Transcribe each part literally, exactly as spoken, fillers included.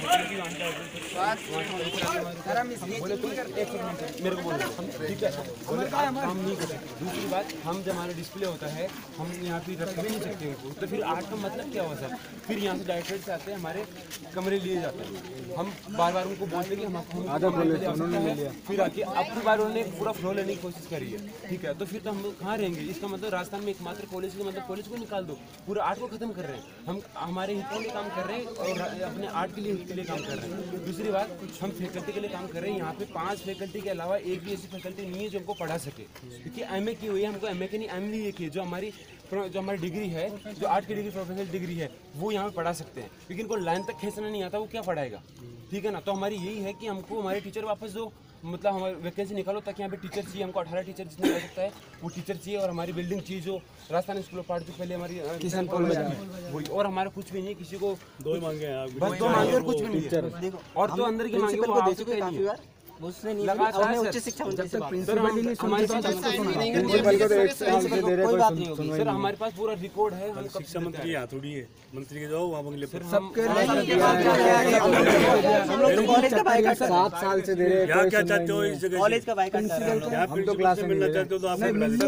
बोले तुम एक सेकंड मेरे को बोलो ठीक है, बोले काम नहीं कर सकते। दूसरी बात, हम जब हमारा डिस्प्ले होता है हम यहाँ पे रख भी नहीं सकते उनको, तो फिर आर्ट का मतलब क्या हुआ सर? फिर यहाँ से डायरेक्टर से आते हैं, हमारे कमरे लिए जाते हैं, हम बार बार उनको बोलते हैं कि हम आधा है, फिर आके अपनी बार उन्होंने पूरा फ्लो लेने की कोशिश करी है, ठीक है, तो फिर तो हम लोग कहाँ रहेंगे? इसका मतलब राजस्थान में एकमात्र कॉलेज का मतलब कॉलेज को निकाल दो, पूरा आर्ट को खत्म कर रहे हैं। हम हमारे हित के लिए काम कर रहे हैं और अपने आर्ट के लिए हित के लिए काम कर रहे हैं। दूसरी बात, हम फैकल्टी के लिए काम कर रहे हैं, यहाँ पे पांच फैकल्टी के अलावा एक भी ऐसी फैकल्टी नहीं है जो हमको पढ़ा सके, क्योंकि एम ए की हुई है, हमको एम ए की नहीं एम बी ए की, जो हमारी जो हमारी डिग्री है, जो आर्ट की डिग्री प्रोफेशनल डिग्री है, वो यहाँ पे पढ़ा सकते हैं, लेकिन इनको लाइन तक खींचना नहीं आता, वो क्या पढ़ाएगा? ठीक है ना। तो हमारी यही है कि हमको हमारे टीचर वापस दो, मतलब हमारी वैकेंसी निकालो, ताकि यहाँ पे टीचर चाहिए, हमको अठारह टीचर जितने रह सकता है वो टीचर चाहिए, और हमारी बिल्डिंग चाहिए जो राजस्थान स्कूल ऑफ आर्ट जो पहले हमारी किसान कॉलेज में वही, और हमारा कुछ भी नहीं है, किसी को दो ही मांगे हैं, बस दो मांगे और कुछ भी नहीं है, और तो अंदर की मांगे वो दे चुके हैं, उसने नहीं लगातार उच्च शिक्षा मंत्री से प्रिंसिपल ही नहीं हमारे पास प्रिंसिपल को तो एक साल से दे रहे कोई सर, हमारे पास पूरा रिकॉर्ड है। हम शिक्षा मंत्री यहाँ थोड़ी है, मंत्री के जाओ वहाँ बंगले पर सबके कॉलेज का बाइकाट सात साल से दे रहे हैं। यहाँ क्या चाहते हो इस जगह? कॉलेज का बाइकाट कर रहे हैं हम तो क्लास में मिलना चाहते हो तो आप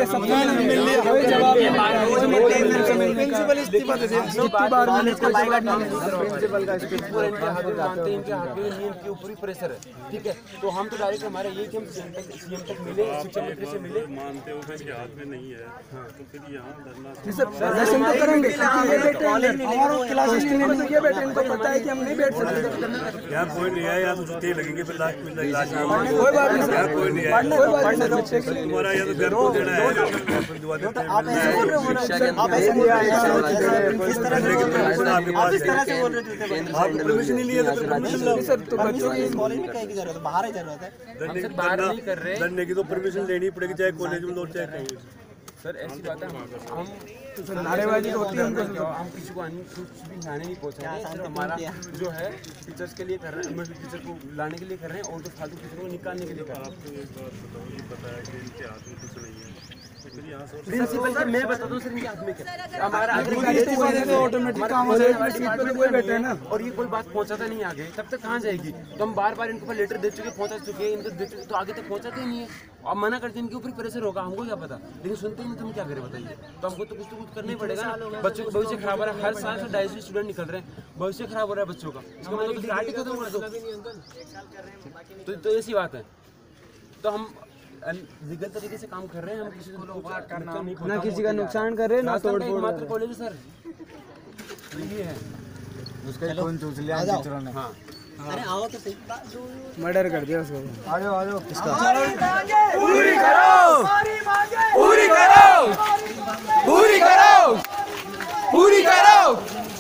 प्रिंसिपल इस्तीफा दे दे, कॉलेज का बाइकाट प्रिंसिपल का इस्तीफा इनके हाथ में मानते हैं, इनके हाथ में नियम के ऊपर ही प्रेशर है, ठीक है। तो हम तो डायरेक्ट हमारा ये कि हम सीएम तक सीएम तक मिले, शिक्षा मंत्री से मिले, मानते हो कि हाथ में नहीं है, तो फिर यहाँ धरना प्रदर्शन तो करेंगे, हमारा क्लास में तो ये बैठे, इनको पता है कि हम नहीं बैठ सकते। यहाँ कोई नहीं है, यहाँ तो छुट्टी लगेंगे, फिर लास्ट में इलाज कोई बात नहीं, यहाँ कोई नहीं है, कोई बात नहीं, तुम्हारा यहाँ तो घर को देना है, आप ऐसे बोल रहे हो, आप ऐसे बोल रहे हो, किस तरह से बोल रहे हो, आप इस तरह से बोल रहे हो, आप परमिशन नहीं लिए तो परमिशन लो सर, तो बच्चों की कॉलेज में कहीं की जरूरत है, बाहर ही जरूरत है, बाहर नहीं कर रहे धरने की तो परमिशन लेनी पड़ेगी, चाहे कॉलेज में लो चाहे कहीं। सर ऐसी बात है, हम नारेबाजी होती है, हमको हम किसी को कुछ भी जाने नहीं पहुँचा रहे, सिर्फ हमारा जो है टीचर्स के लिए कर रहे हैं, टीचर को लाने के लिए कर रहे हैं, और तो फालतू टीचर को निकालने के लिए कर रहे हैं। आपको एक बात बताओ, ये पता है कि इनके हाथ में कुछ नहीं है, प्रिंसिपल सर मैं बता दूं सर, इनके हाथ में क्या, हमारा ऑटोमेटिक काम हो जाएगा ना, और ये कोई बात पहुंचाता नहीं आगे, तब तक कहाँ जाएगी? तो हम बार बार इनको पर लेटर दे चुके, पहुंचा चुके हैं, इनको दे चुके, तो आगे तक पहुंचाते ही नहीं है, और मना करते हैं, इनके ऊपर प्रेशर होगा, हमको क्या पता, लेकिन सुनते ही नहीं, तो हम क्या करें बताइए? तो हमको तो कुछ तो कुछ करना ही पड़ेगा ना, बच्चों का भविष्य खराब हो रहा है, हर साल से ढाई सौ स्टूडेंट निकल रहे हैं, भविष्य खराब हो रहा है बच्चों का, इसका मतलब तो आर्ट खत्म कर दो, तो ऐसी बात है। तो हम लीगल तरीके से काम कर रहे हैं, हम किसी को ना किसी का नुकसान कर रहे हैं, ना तोड़ फोड़। मात्र कॉलेज सर ये है, उसका फोन चूस लिया टीचरों ने। हाँ अरे आओ तो सही, मर्डर कर दिया उसको। आ जाओ आ जाओ, किसका पूरी करो, पूरी करो, पूरी करो, पूरी करो।